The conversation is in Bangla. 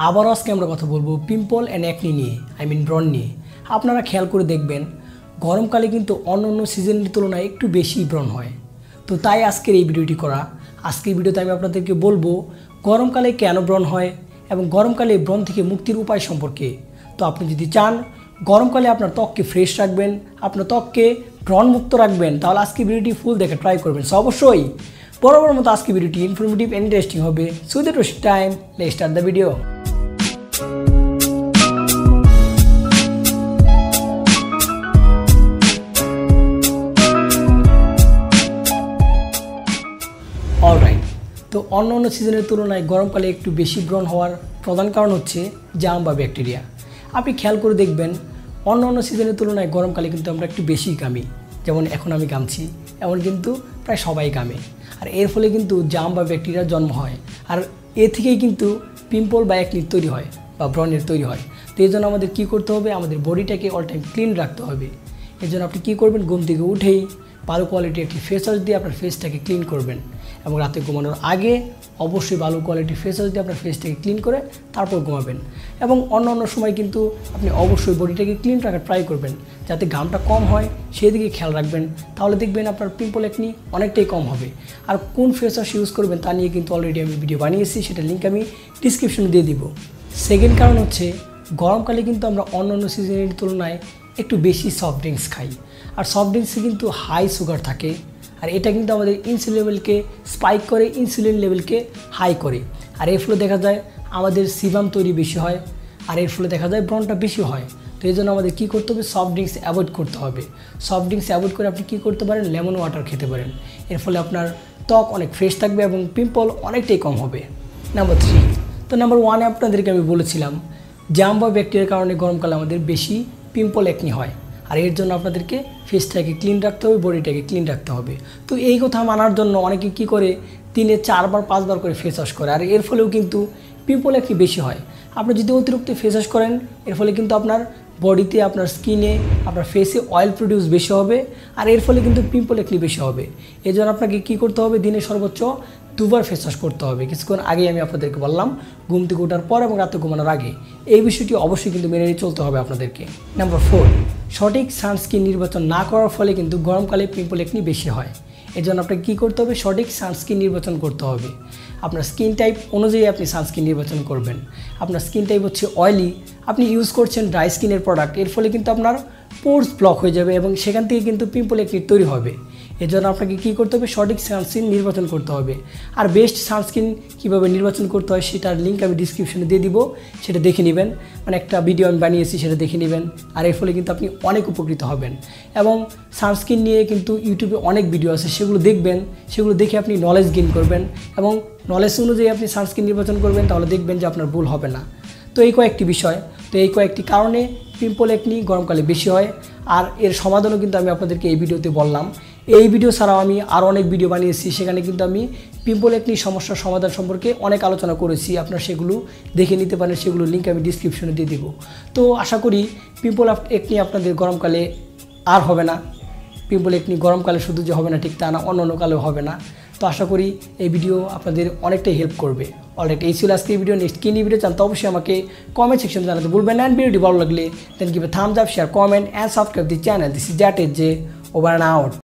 আবারও আজকে আমরা কথা বলবো পিম্পল অ্যান্ড অ্যাকনি নিয়ে, ব্রণ নিয়ে। আপনারা খেয়াল করে দেখবেন গরমকালে কিন্তু অন্য সিজনের তুলনায় একটু বেশি ব্রণ হয়। তো তাই আজকের এই ভিডিওটি করা। আজকের ভিডিওতে আমি আপনাদেরকে বলবো গরমকালে কেন ব্রণ হয় এবং গরমকালে ব্রণ থেকে মুক্তির উপায় সম্পর্কে। তো আপনি যদি চান গরমকালে আপনার ত্বককে ফ্রেশ রাখবেন, আপনার ত্বককে ব্রণমুক্ত রাখবেন, তাহলে আজকে ভিডিওটি ফুল দেখে ট্রাই করবেন। সো অবশ্যই বরাবর মতো আজকে ভিডিওটি ইনফরমেটিভ এন্ড ইন্টারেস্টিং হবে। So that was time, let's start the video. Alright, তো অন্য সিজনের তুলনায় গরমকালে একটু বেশি ব্রণ হওয়ার প্রধান কারণ হচ্ছে জার্ম বা ব্যাকটেরিয়া। আপনি খেয়াল করে দেখবেন অন্য সিজনের তুলনায় গরমকালে কিন্তু আমরা একটু বেশি ঘামি। যেমন এখন আমি ঘামছি, এমন কিন্তু প্রায় সবাই ঘামে। আর এর ফলে কিন্তু জার্ম বা ব্যাকটেরিয়ার জন্ম হয়, আর এ থেকেই কিন্তু পিম্পল বা অ্যাকনি তৈরি হয় বা ব্রণের তৈরি হয়। তো এই জন্য আমাদের কী করতে হবে, আমাদের বডিটাকে অল টাইম ক্লিন রাখতে হবে। এর জন্য আপনি কী করবেন, ঘুম থেকে উঠেই ভালো কোয়ালিটির একটি ফেস ওয়াশ দিয়ে আপনার ফেসটাকে ক্লিন করবেন, এবং রাতে ঘুমানোর আগে অবশ্যই ভালো কোয়ালিটির ফেস ওয়াশ দিয়ে আপনার ফেসটাকে ক্লিন করে তারপর ঘুমাবেন। এবং অন্য সময় কিন্তু আপনি অবশ্যই বডিটাকে ক্লিন রাখার ট্রাই করবেন, যাতে ঘামটা কম হয় সেদিকে খেয়াল রাখবেন। তাহলে দেখবেন আপনার পিম্পল অ্যাকনি অনেকটাই কম হবে। আর কোন ফেস ওয়াশ ইউজ করবেন তা নিয়ে কিন্তু অলরেডি আমি ভিডিও বানিয়েছি, সেটা লিঙ্ক আমি ডিসক্রিপশনে দিয়ে দিব। সেকেন্ড কারণ হচ্ছে গরমকালে কিন্তু আমরা অন্য সিজনের তুলনায় একটু বেশি সফট ড্রিঙ্কস খাই, আর সফট ড্রিঙ্কসে কিন্তু হাই সুগার থাকে, আর এটা কিন্তু আমাদের ইনসুলিন লেভেলকে স্পাইক করে, ইনসুলিন লেভেলকে হাই করে। আর এর ফলে দেখা যায় আমাদের সিবাম তৈরি বেশি হয়, আর এর ফলে দেখা যায় ব্রণটা বেশি হয়। তো এই জন্য আমাদের কী করতে হবে, সফট ড্রিঙ্কস অ্যাভয়েড করতে হবে। সফট ড্রিঙ্কস অ্যাভয়েড করে আপনি কী করতে পারেন, লেমন ওয়াটার খেতে পারেন। এর ফলে আপনার ত্বক অনেক ফ্রেশ থাকবে এবং পিম্পল অনেকটাই কম হবে। নাম্বার 3, তো নাম্বার 1-এ আপনাদেরকে আমি বলেছিলাম জার্ম বা ব্যাকটেরিয়ার কারণে গরমকালে আমাদের বেশি পিম্পল অ্যাকনি হয়, আর এর জন্য আপনাদেরকে ফেসটাকে ক্লিন রাখতে হবে, বডিটাকে ক্লিন রাখতে হবে। তো এই কথা মানার জন্য অনেকে কী করে, দিনে 4-5 বার করে ফেস ওয়াশ করে, আর এর ফলেও কিন্তু পিম্পল অ্যাকনি বেশি হয়। আপনি যদি অতিরিক্ত ফেস ওয়াশ করেন, এর ফলে কিন্তু আপনার বডিতে, আপনার স্কিনে, আপনার ফেসে অয়েল প্রডিউস বেশি হবে, আর এর ফলে কিন্তু পিম্পল অ্যাকনি বেশি হবে। এই জন্য আপনাকে কী করতে হবে, দিনে সর্বোচ্চ 2 বার ফেস ওয়াশ করতে হবে। কিছুক্ষণ আগেই আমি আপনাদেরকে বললাম, ঘুম থেকে ওঠার পর এবং রাতে ঘুমানোর আগে। এই বিষয়টি অবশ্যই কিন্তু মেনে নিয়ে চলতে হবে আপনাদেরকে। নাম্বার 4, সঠিক সানস্ক্রিন নির্বাচন না করার ফলে কিন্তু গরমকালে পিম্পল অ্যাকনি বেশি হয়। এর জন্য আপনাকে কী করতে হবে, সঠিক সানস্ক্রিন নির্বাচন করতে হবে। আপনার স্কিন টাইপ অনুযায়ী আপনি সানস্ক্রিন নির্বাচন করবেন। আপনার স্কিন টাইপ হচ্ছে অয়েলি, আপনি ইউজ করছেন ড্রাই স্কিনের প্রোডাক্ট, এর ফলে কিন্তু আপনার পোর্স ব্লক হয়ে যাবে এবং সেখান থেকে কিন্তু পিম্পল অ্যাকনি তৈরি হবে। এর জন্য আপনাকে কী করতে হবে, সঠিক সানস্ক্রিন নির্বাচন করতে হবে। আর বেস্ট সানস্ক্রিন কীভাবে নির্বাচন করতে হয় সেটার লিঙ্ক আমি ডিসক্রিপশনে দিয়ে দিব, সেটা দেখে নেবেন। একটা ভিডিও আমি বানিয়েছি, সেটা দেখে নেবেন। আর এর ফলে কিন্তু আপনি অনেক উপকৃত হবেন। এবং সানস্ক্রিন নিয়ে কিন্তু ইউটিউবে অনেক ভিডিও আছে, সেগুলো দেখবেন, সেগুলো দেখে আপনি নলেজ গেইন করবেন, এবং নলেজ অনুযায়ী আপনি সানস্ক্রিন নির্বাচন করবেন, তাহলে দেখবেন যে আপনার ভুল হবে না। তো এই কয়েকটি বিষয়, তো এই কয়েকটি কারণে পিম্পল অ্যাকনি গরমকালে বেশি হয়। আর এর সমাধানও কিন্তু আমি আপনাদেরকে এই ভিডিওতে বললাম। এই ভিডিও ছাড়াও আমি আরও অনেক ভিডিও বানিয়েছি, সেখানে কিন্তু আমি পিম্পল অ্যাকনি সমস্যার সমাধান সম্পর্কে অনেক আলোচনা করেছি। আপনারা সেগুলো দেখে নিতে পারেন, সেগুলো লিঙ্ক আমি ডিসক্রিপশনে দিয়ে দিব। তো আশা করি পিম্পল অ্যাকনি আপনাদের গরমকালে আর হবে না। পিম্পল অ্যাকনি গরমকালে শুধু যে হবে না ঠিক তা না, অন্য কালেও হবে না। তো আশা করি এই ভিডিও আপনাদের অনেকটাই হেল্প করবে। অলরাইট, এই ছিল আজকে ভিডিও। নেক্সট কী নিয়ে ভিডিও চান তো অবশ্যই আমাকে কমেন্ট সেকশনে জানাতে ভুলবেন না। ভিডিওটি ভালো লাগলে then give a thumbs up, share, comment and subscribe the channel. This is that is যে ওভার অ্যান্ড আউট।